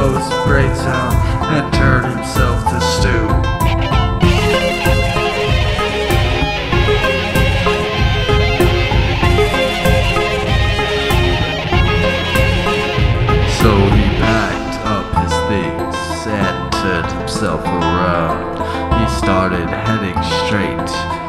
blow his brains out and turn himself to stew. So he packed up his things and turned himself around. He started heading straight